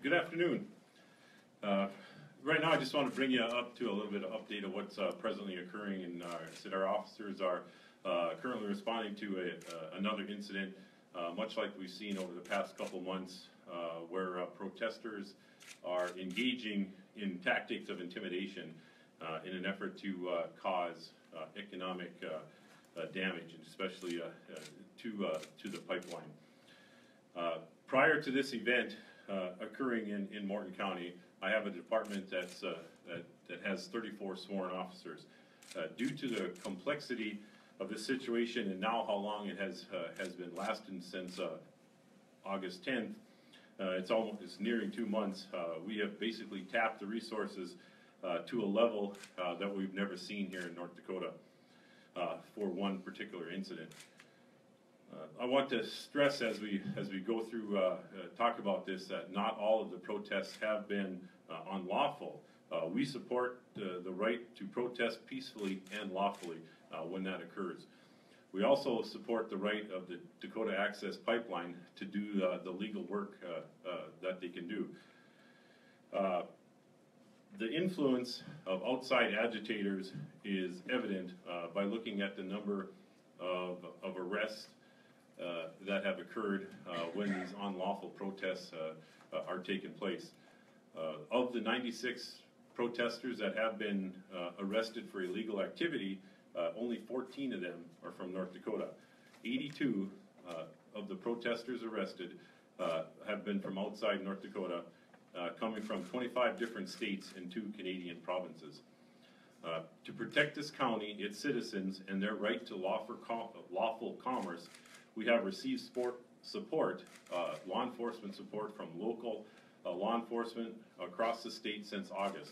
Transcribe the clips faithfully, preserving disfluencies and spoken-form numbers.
Good afternoon. Uh, right now I just want to bring you up to a little bit of update of what's uh, presently occurring, and uh, that our officers are uh, currently responding to a, uh, another incident, uh, much like we've seen over the past couple months, uh, where uh, protesters are engaging in tactics of intimidation uh, in an effort to uh, cause uh, economic uh, uh, damage, and especially uh, uh, to, uh, to the pipeline. Uh, prior to this event uh, occurring in, in Morton County, I have a department that's, uh, that, that has thirty-four sworn officers. Uh, due to the complexity of the situation and now how long it has, uh, has been lasting since uh, August tenth, uh, it's almost it's nearing two months. Uh, we have basically tapped the resources uh, to a level uh, that we've never seen here in North Dakota uh, for one particular incident. Uh, I want to stress as we as we go through uh, uh, talk about this that not all of the protests have been uh, unlawful. Uh, we support uh, the right to protest peacefully and lawfully uh, when that occurs. We also support the right of the Dakota Access Pipeline to do uh, the legal work uh, uh, that they can do. Uh, the influence of outside agitators is evident uh, by looking at the number of, of arrests Uh, that have occurred uh, when these unlawful protests uh, uh, are taking place. Uh, of the ninety-six protesters that have been uh, arrested for illegal activity, uh, only fourteen of them are from North Dakota. eighty-two uh, of the protesters arrested uh, have been from outside North Dakota, uh, coming from twenty-five different states and two Canadian provinces. Uh, to protect this county, its citizens, and their right to lawful, com lawful commerce, we have received support, support uh, law enforcement support from local uh, law enforcement across the state since August.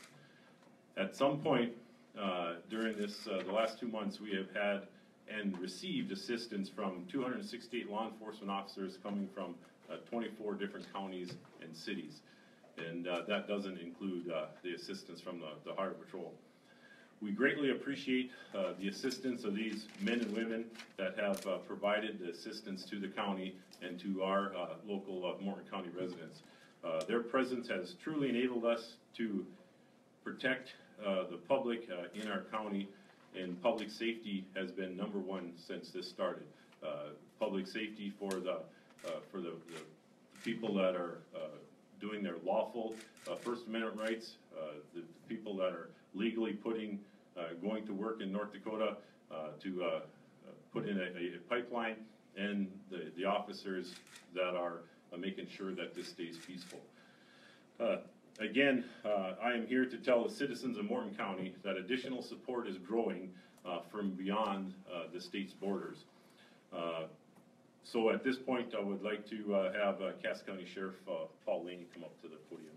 At some point uh, during this, uh, the last two months, we have had and received assistance from two hundred sixty-eight law enforcement officers coming from uh, twenty-four different counties and cities. And uh, that doesn't include uh, the assistance from the, the Highway Patrol. We greatly appreciate uh, the assistance of these men and women that have uh, provided the assistance to the county and to our uh, local uh, Morton County residents. Uh, their presence has truly enabled us to protect uh, the public uh, in our county, and public safety has been number one since this started. Uh, public safety for the uh, for the, the people that are uh, doing their lawful uh, First Amendment rights, uh, the, the people that are legally putting Uh, going to work in North Dakota uh, to uh, uh, put in a, a pipeline, and the, the officers that are uh, making sure that this stays peaceful. Uh, again, uh, I am here to tell the citizens of Morton County that additional support is growing uh, from beyond uh, the state's borders. Uh, so at this point, I would like to uh, have uh, Cass County Sheriff uh, Paul Laney come up to the podium.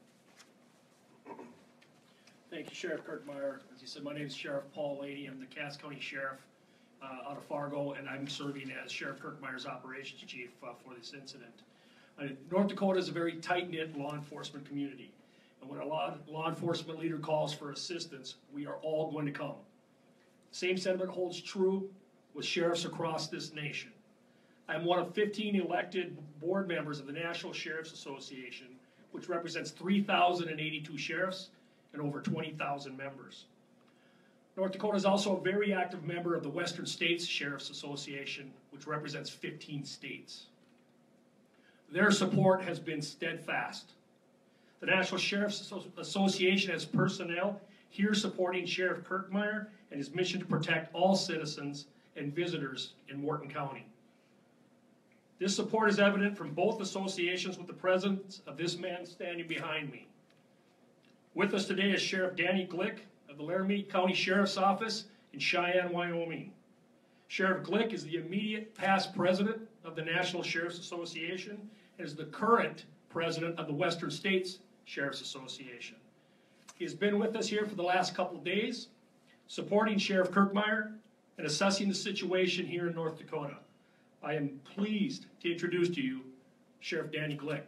Thank you, Sheriff Kirchmeier. As you said, my name is Sheriff Paul Laney. I'm the Cass County Sheriff uh, out of Fargo, and I'm serving as Sheriff Kirchmeier's Operations Chief uh, for this incident. Uh, North Dakota is a very tight-knit law enforcement community, and when a law, law enforcement leader calls for assistance, we are all going to come. Same sentiment holds true with sheriffs across this nation. I'm one of fifteen elected board members of the National Sheriff's Association, which represents three thousand eighty-two sheriffs and over twenty thousand members. North Dakota is also a very active member of the Western States Sheriff's Association, which represents fifteen states. Their support has been steadfast. The National Sheriff's Association has personnel here supporting Sheriff Kirchmeier and his mission to protect all citizens and visitors in Morton County. This support is evident from both associations with the presence of this man standing behind me. With us today is Sheriff Danny Glick of the Laramie County Sheriff's Office in Cheyenne, Wyoming. Sheriff Glick is the immediate past president of the National Sheriff's Association and is the current president of the Western States Sheriff's Association. He has been with us here for the last couple of days, supporting Sheriff Kirchmeier and assessing the situation here in North Dakota. I am pleased to introduce to you Sheriff Danny Glick.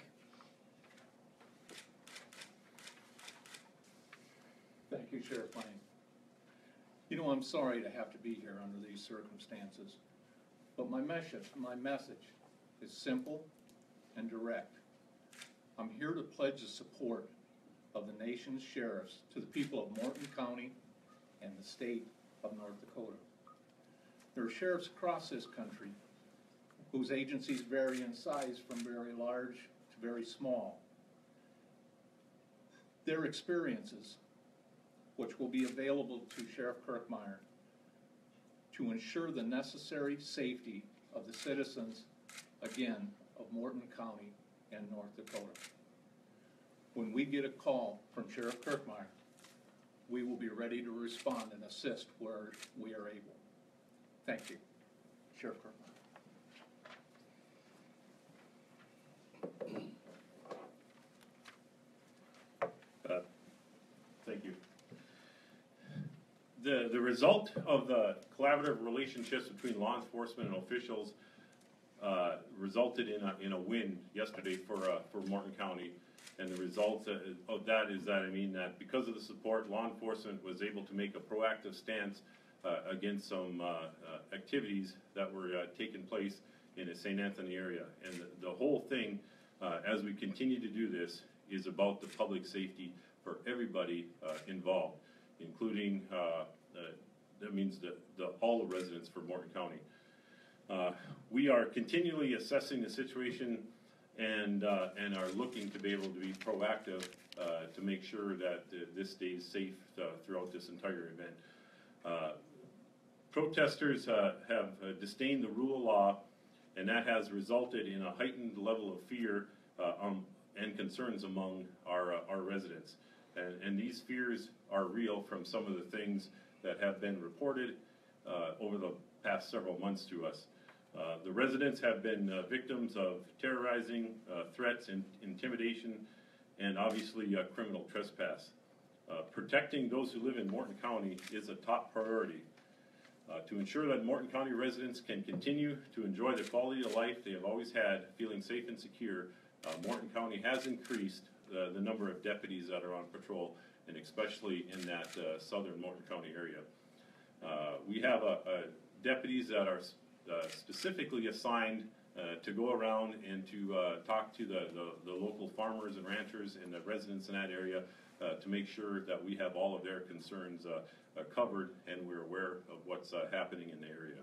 Thank you, Sheriff Lane. You know, I'm sorry to have to be here under these circumstances, but my message, my message is simple and direct. I'm here to pledge the support of the nation's sheriffs to the people of Morton County and the state of North Dakota. There are sheriffs across this country whose agencies vary in size from very large to very small. Their experiences, which will be available to Sheriff Kirchmeier, to ensure the necessary safety of the citizens, again, of Morton County and North Dakota. When we get a call from Sheriff Kirchmeier, we will be ready to respond and assist where we are able. Thank you, Sheriff Kirchmeier. Uh, thank you. The, the result of the collaborative relationships between law enforcement and officials uh, resulted in a, in a win yesterday for, uh, for Morton County. And the result of that is that, I mean, that because of the support, law enforcement was able to make a proactive stance uh, against some uh, uh, activities that were uh, taking place in the Saint Anthony area. And the, the whole thing, uh, as we continue to do this, is about the public safety for everybody uh, involved, including, uh, uh, that means the, the, all the residents for Morton County. Uh, we are continually assessing the situation and uh, and are looking to be able to be proactive uh, to make sure that uh, this stays safe uh, throughout this entire event. Uh, protesters uh, have uh, disdained the rule of law, and that has resulted in a heightened level of fear uh, um, and concerns among our uh, our residents. And, and these fears are real from some of the things that have been reported uh, over the past several months to us. Uh, the residents have been uh, victims of terrorizing, uh, threats, and intimidation, and obviously uh, criminal trespass. Uh, protecting those who live in Morton County is a top priority. Uh, to ensure that Morton County residents can continue to enjoy the quality of life they have always had, feeling safe and secure, uh, Morton County has increased uh, the number of deputies that are on patrol, and especially in that uh, southern Morton County area. Uh, we have a, a deputies that are Uh, specifically assigned uh, to go around and to uh, talk to the, the, the local farmers and ranchers and the residents in that area uh, to make sure that we have all of their concerns uh, uh, covered and we're aware of what's uh, happening in the area.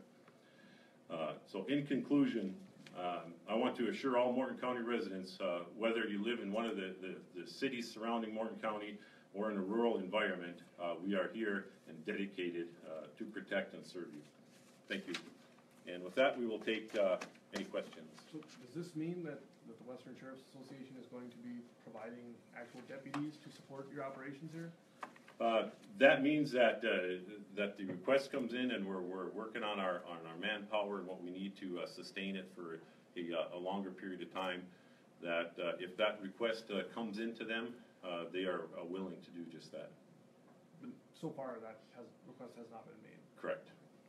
Uh, so in conclusion, um, I want to assure all Morton County residents, uh, whether you live in one of the, the, the cities surrounding Morton County or in a rural environment, uh, we are here and dedicated uh, to protect and serve you. Thank you. And with that, we will take uh, any questions. So does this mean that, that the Western Sheriff's Association is going to be providing actual deputies to support your operations here? Uh, that means that uh, that the request comes in, and we're we're working on our on our manpower and what we need to uh, sustain it for a, a longer period of time. That uh, if that request uh, comes into them, uh, they are uh, willing to do just that. But so far, that has, request has not been made. Correct.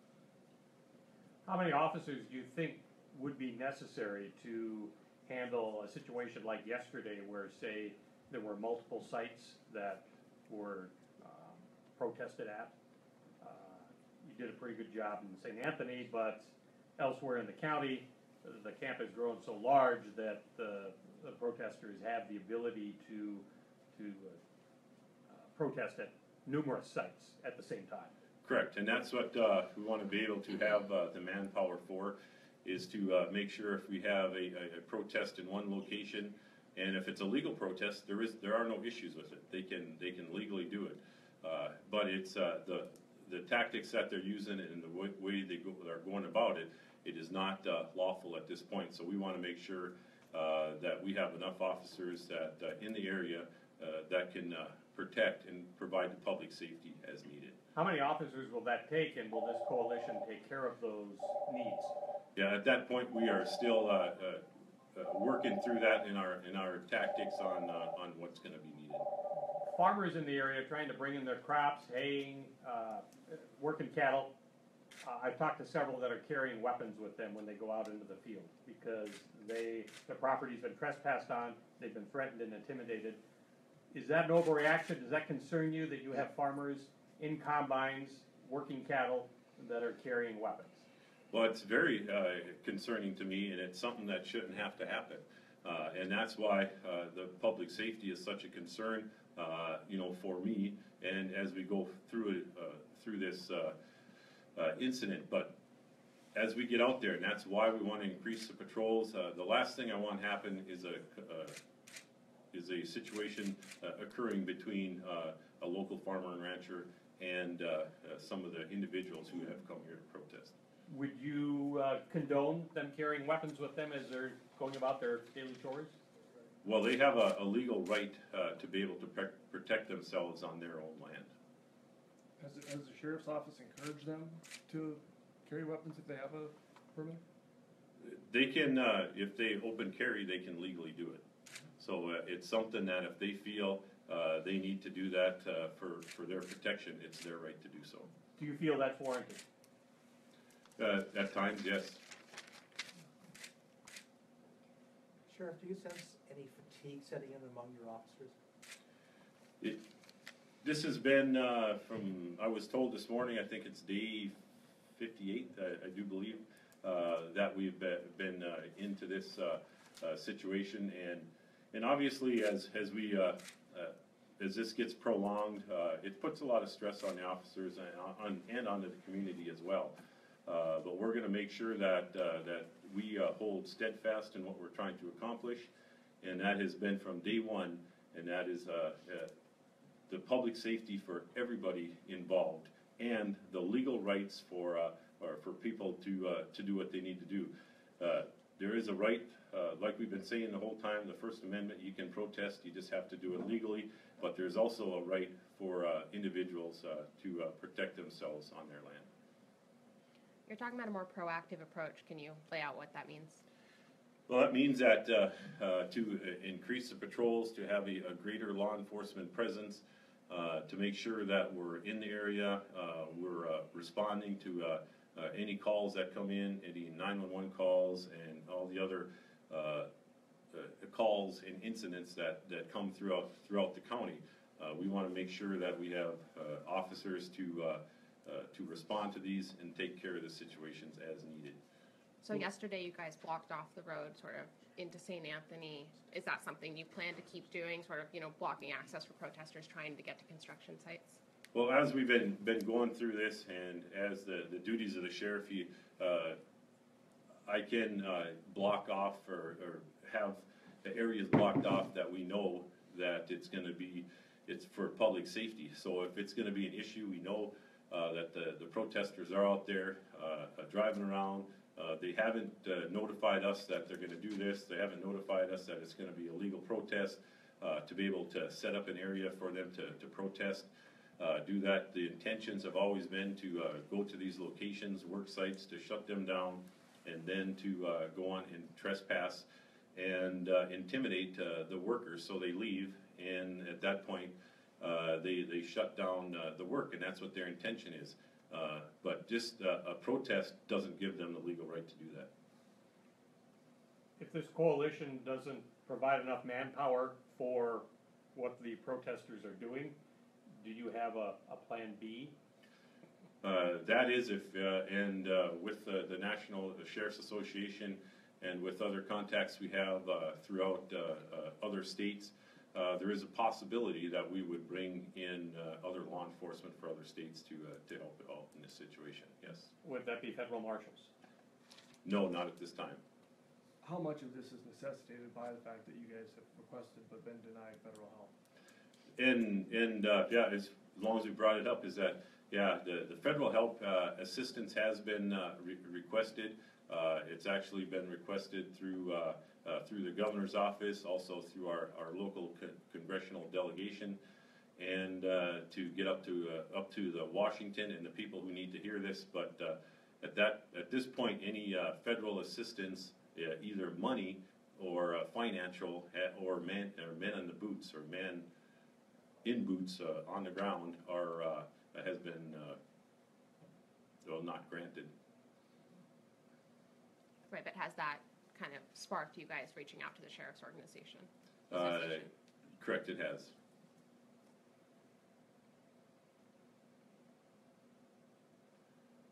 How many officers do you think would be necessary to handle a situation like yesterday where, say, there were multiple sites that were um, protested at? Uh, you did a pretty good job in Saint Anthony, but elsewhere in the county, the camp has grown so large that the, the protesters have the ability to, to uh, protest at numerous sites at the same time. Correct, and that's what uh, we want to be able to have uh, the manpower for, is to uh, make sure if we have a, a, a protest in one location, and if it's a legal protest, there is there are no issues with it. They can they can legally do it, uh, but it's uh, the the tactics that they're using and the way, way they go, are going about it. It is not uh, lawful at this point. So we want to make sure uh, that we have enough officers that uh, in the area uh, that can uh, protect and provide the public safety as needed. How many officers will that take, and will this coalition take care of those needs? Yeah, at that point, we are still uh, uh, uh, working through that in our in our tactics on uh, on what's going to be needed. Farmers in the area trying to bring in their crops, haying, uh, working cattle. Uh, I've talked to several that are carrying weapons with them when they go out into the field because they their property's been trespassed on. They've been threatened and intimidated. Is that an overreaction? Does that concern you that you have farmers in combines, working cattle, that are carrying weapons? Well, it's very uh, concerning to me, and it's something that shouldn't have to happen. Uh, and that's why uh, the public safety is such a concern, uh, you know, for me. And as we go through it, uh, through this uh, uh, incident, but as we get out there, and that's why we want to increase the patrols. Uh, the last thing I want to happen is a uh, is a situation uh, occurring between uh, a local farmer and rancher and uh, uh, some of the individuals who have come here to protest. Would you uh, condone them carrying weapons with them as they're going about their daily chores? Well, they have a, a legal right uh, to be able to pre- protect themselves on their own land. Has, the- has the sheriff's office encouraged them to carry weapons if they have a permit? They can, uh, if they open carry, they can legally do it. So uh, it's something that if they feel uh, they need to do that uh, for, for their protection, it's their right to do so. Do you feel that's warranted? Uh, at times, yes. Sheriff, do you sense any fatigue setting in among your officers? It, this has been uh, from, I was told this morning, I think it's day fifty-eight, I, I do believe, uh, that we've been, been uh, into this uh, uh, situation. And and obviously, as, as, we, uh, uh, as this gets prolonged, uh, it puts a lot of stress on the officers and on, and onto the community as well. Uh, but we're going to make sure that, uh, that we uh, hold steadfast in what we're trying to accomplish. And that has been from day one, and that is uh, uh, the public safety for everybody involved, and the legal rights for uh, or for people to uh, to do what they need to do. Uh, there is a right, uh, like we've been saying the whole time, the First Amendment, you can protest, you just have to do it legally, but there's also a right for uh, individuals uh, to uh, protect themselves on their land. You're talking about a more proactive approach. Can you lay out what that means? Well, that means that uh, uh, to uh, increase the patrols, to have a, a greater law enforcement presence, uh, to make sure that we're in the area, uh, we're uh, responding to uh, uh, any calls that come in, any nine one one calls, and all the other uh, uh, calls and incidents that, that come throughout throughout the county. Uh, we want to make sure that we have uh, officers to uh, uh, to respond to these and take care of the situations as needed. So yesterday you guys blocked off the road sort of into Saint Anthony. Is that something you plan to keep doing, sort of, you know, blocking access for protesters trying to get to construction sites? Well, as we've been, been going through this, and as the, the duties of the sheriff, he, uh, I can uh, block off or, or have the areas blocked off that we know that it's going to be, it's for public safety. So if it's going to be an issue, we know uh, that the, the protesters are out there uh, driving around. Uh, they haven't uh, notified us that they're going to do this. They haven't notified us that it's going to be a legal protest. Uh, to be able to set up an area for them to, to protest, uh, do that. The intentions have always been to uh, go to these locations, work sites, to shut them down, and then to uh, go on and trespass and uh, intimidate uh, the workers so they leave. And at that point, uh, they, they shut down uh, the work, and that's what their intention is. Uh, but just uh, a protest doesn't give them the legal right to do that. If this coalition doesn't provide enough manpower for what the protesters are doing, do you have a, a plan B? Uh, that is if, uh, and uh, with uh, the National Sheriff's Association and with other contacts we have uh, throughout uh, uh, other states, uh, there is a possibility that we would bring in uh, other law enforcement for other states to uh, to help out in this situation. Yes. Would that be federal marshals? No, not at this time. How much of this is necessitated by the fact that you guys have requested but been denied federal help? And and uh, yeah, as long as we brought it up, is that yeah, the the federal help uh, assistance has been uh, re- requested. Uh, it's actually been requested through uh, uh, through the governor's office, also through our our local co- congressional delegation, and uh, to get up to uh, up to the Washington and the people who need to hear this. But uh, at that at this point, any uh, federal assistance, uh, either money or uh, financial, or man or men in the boots or man in boots uh, on the ground, are uh, has been uh, well not granted. Right, but has that kind of sparked you guys reaching out to the sheriff's organization? Uh, association? correct, it has.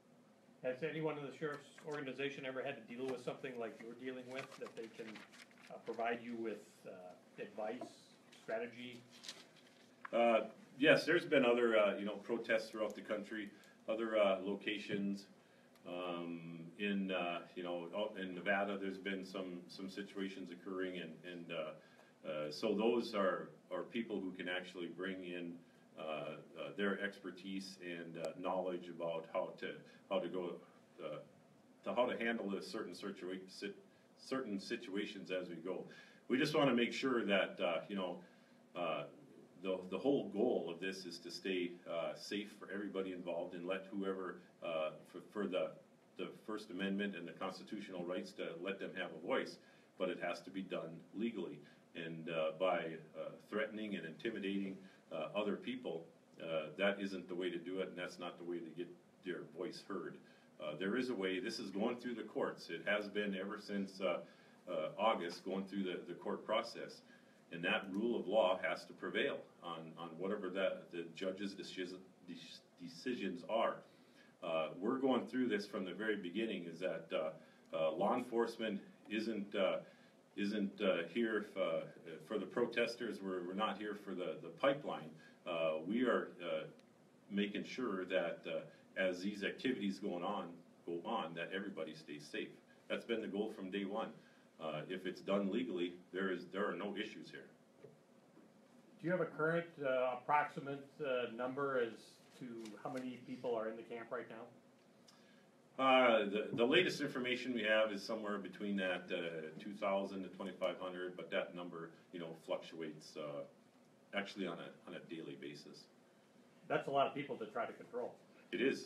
Has anyone in the sheriff's organization ever had to deal with something like you're dealing with, that they can uh, provide you with uh, advice, strategy? Uh, yes, there's been other, uh, you know, protests throughout the country, other uh, locations. Um, in, uh, you know, out in Nevada, there's been some, some situations occurring, and, and uh, uh, so those are, are people who can actually bring in uh, uh, their expertise and uh, knowledge about how to, how to go, uh, to how to handle a certain situa- sit, certain situations as we go. We just want to make sure that, uh, you know, uh, The, the whole goal of this is to stay uh, safe for everybody involved, and let whoever, uh, for, for the, the First Amendment and the constitutional rights, to let them have a voice, but it has to be done legally. And uh, by uh, threatening and intimidating uh, other people, uh, that isn't the way to do it, and that's not the way to get their voice heard. Uh, there is a way. This is going through the courts. It has been ever since uh, uh, August, going through the, the court process. And that rule of law has to prevail on, on whatever that the judge's decision, decisions are. Uh, we're going through this from the very beginning. Is that uh, uh, law enforcement isn't uh, isn't uh, here f- uh, for the protesters. We're, we're not here for the the pipeline. Uh, we are uh, making sure that uh, as these activities going on go on, that everybody stays safe. That's been the goal from day one. Uh, if it's done legally, there is there are no issues here. Do you have a current uh, approximate uh, number as to how many people are in the camp right now? Uh, the the latest information we have is somewhere between that uh, two thousand to twenty-five hundred, but that number, you know, fluctuates uh, actually on a on a daily basis. That's a lot of people to try to control. It is.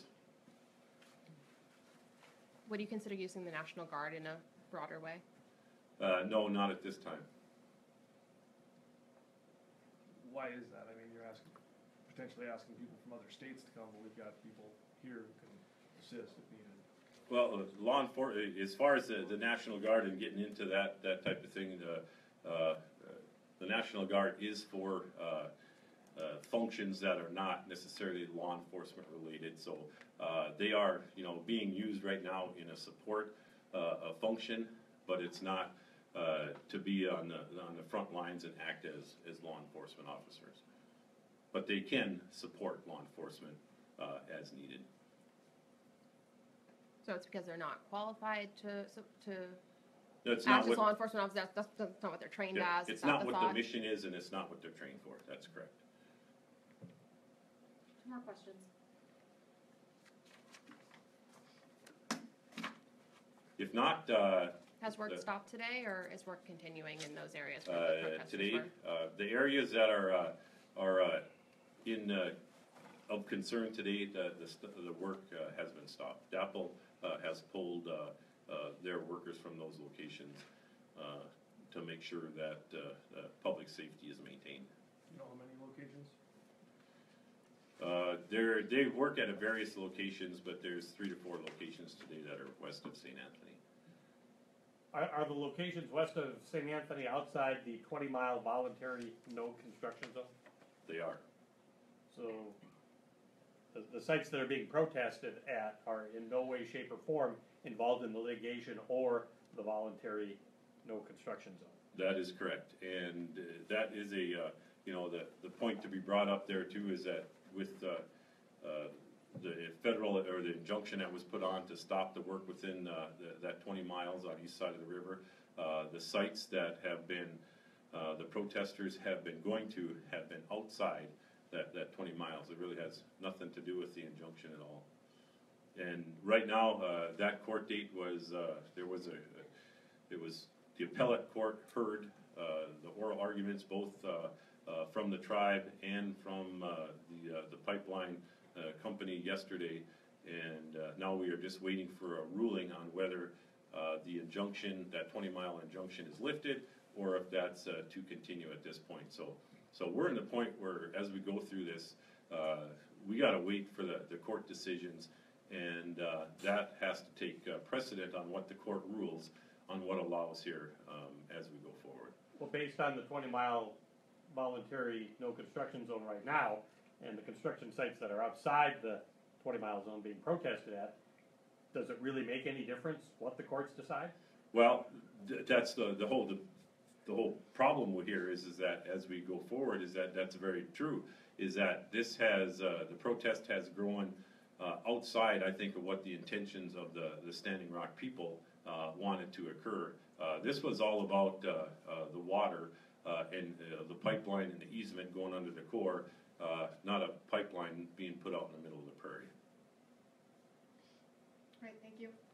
Would you consider using the National Guard in a broader way? Uh, no, not at this time. Why is that? I mean, you're asking, potentially asking people from other states to come, but we've got people here who can assist if needed. Well, uh, law enforcement, as far as the, the National Guard and getting into that, that type of thing, the, uh, the National Guard is for uh, uh, functions that are not necessarily law enforcement related. So uh, they are, you know, being used right now in a support uh, a function, but it's not uh, to be on the on the front lines and act as, as law enforcement officers. But they can support law enforcement uh, as needed. So it's because they're not qualified to to That's act not as what, law enforcement officers. That's, that's, that's not what they're trained yeah, as. it's Is that not the what thought? the mission is, and it's not what they're trained for. That's correct. Two more questions. If not, uh, Has work the- stopped today, or is work continuing in those areas where the uh, protesters today, were? uh, the areas that are uh, are uh, in uh, of concern today, the the, st- the work uh, has been stopped. DAPL uh, has pulled uh, uh, their workers from those locations uh, to make sure that uh, uh, public safety is maintained. You know how many locations? Uh, they're, they work at a various locations, but there's three to four locations today that are west of Saint Anthony. Are, are the locations west of Saint Anthony outside the twenty mile voluntary no construction zone? They are. So the, the sites that are being protested at are in no way, shape, or form involved in the litigation or the voluntary no construction zone. That is correct, and uh, that is a, uh, you know, the, the point to be brought up there too is that with uh, uh, the federal, or the injunction that was put on to stop the work within uh, the, that twenty miles on east side of the river, uh, the sites that have been, uh, the protesters have been going to have been outside that, that twenty miles. It really has nothing to do with the injunction at all. And right now, uh, that court date was, uh, there was a, it was, the appellate court heard uh, the oral arguments both uh, uh, from the tribe and from uh, the, uh, the pipeline uh, company yesterday, and uh, now we are just waiting for a ruling on whether uh, the injunction, that twenty mile injunction is lifted, or if that's uh, to continue at this point. So, so we're in the point where as we go through this, uh, we got to wait for the, the court decisions, and uh, that has to take uh, precedent on what the court rules on what allows here um, as we go forward. Well, based on the twenty mile voluntary no construction zone right now, and the construction sites that are outside the twenty mile zone being protested at, does it really make any difference what the courts decide? Well, th- that's the, the whole, the, the whole problem with here is, is that as we go forward, is that that's very true, is that this has, uh, the protest has grown uh, outside, I think, of what the intentions of the, the Standing Rock people uh, wanted to occur. Uh, this was all about uh, uh, the water uh, and uh, the pipeline and the easement going under the core, uh, not a pipeline being put out in the middle of the prairie. Right, thank you.